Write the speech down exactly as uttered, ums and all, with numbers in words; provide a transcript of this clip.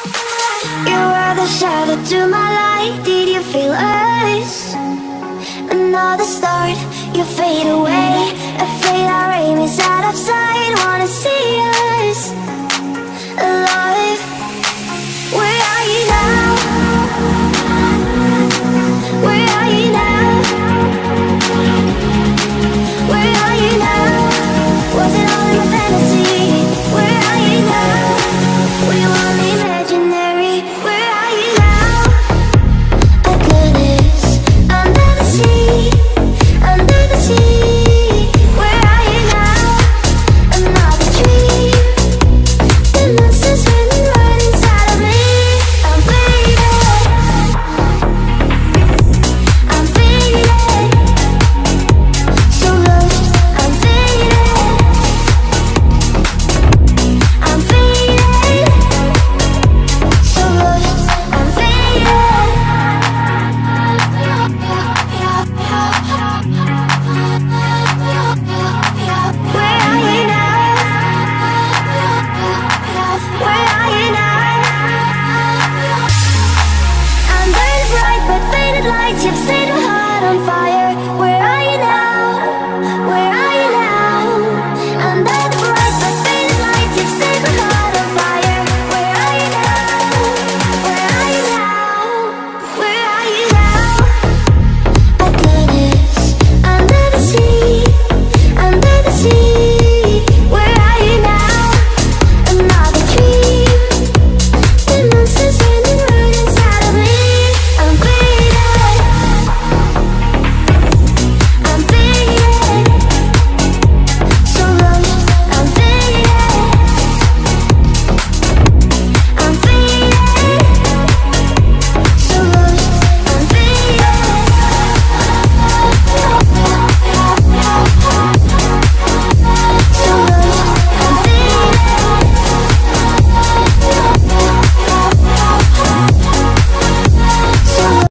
You were the shadow to my light. Did you feel us? Another start, you fade away. Afraid our aim is out of sight. Wanna see us